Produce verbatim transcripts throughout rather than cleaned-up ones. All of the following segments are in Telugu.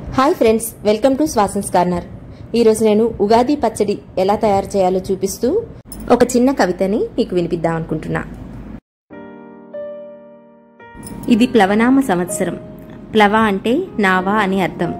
Hi friends, welcome to Swasans corner. ఈరోజు నేను ఉగాది పచ్చడి ఎలా తయారు చేయాలో చూపిస్తూ ఒక చిన్న కవితని మీకు వినిపిద్దాం అనుకుంటున్నా. ఇది ప్లవనామ సంవత్సరం. ప్లవ అంటే నావా అని అర్థం.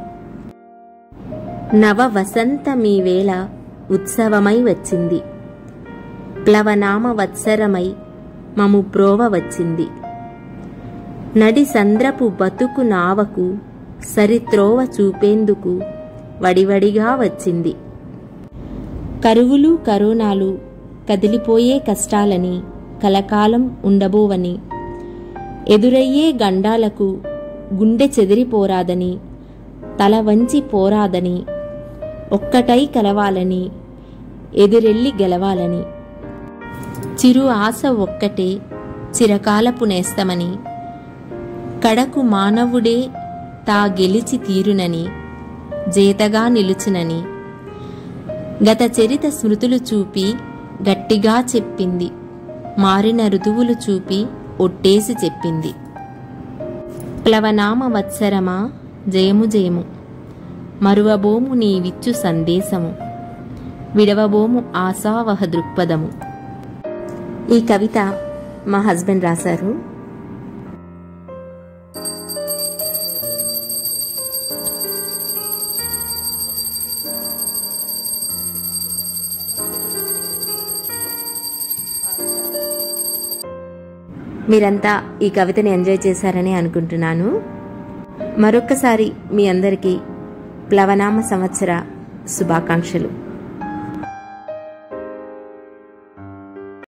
నవ వసంత మీ వేళ ఉత్సవమై వచ్చింది. ప్లవనామ వత్సరమై మము ప్రోవ వచ్చింది. నడి సంద్రపు బతుకు నావకు సరిత్రోవ చూపేందుకు వడివడిగా వచ్చింది. కరువులు కరోనాలు కదిలిపోయే కష్టాలని కలకాలం ఉండబోవని, ఎదురయ్యే గండాలకు గుండె చెదిరిపోరాదని, తల వంచి పోరాదని, ఒక్కటై కలవాలని, ఎదురెళ్ళి గెలవాలని, చిరు ఆశ ఒక్కటే చిరకాలపు నేస్తమని, కడకు మానవుడే తా గెలిచి తీరునని, జేతగా నిలుచునని, గత చరిత స్మృతులు చూపి గట్టిగా చెప్పింది. మారిన ఋతువులు చూపి ఒట్టేసి చెప్పింది. ప్లవనామ వత్సరమా జయము జయము, మరువబోము నీ విచ్చు సందేశము, విడవబోము ఆశావహ దృక్పథము. ఈ కవిత మా హస్బెండ్ రాశారు. మీరంతా ఈ కవితని ఎంజాయ్ చేశారని అనుకుంటున్నాను. మరొక్కసారి మీ అందరికీ ప్లవనామ సంవత్సర శుభాకాంక్షలు.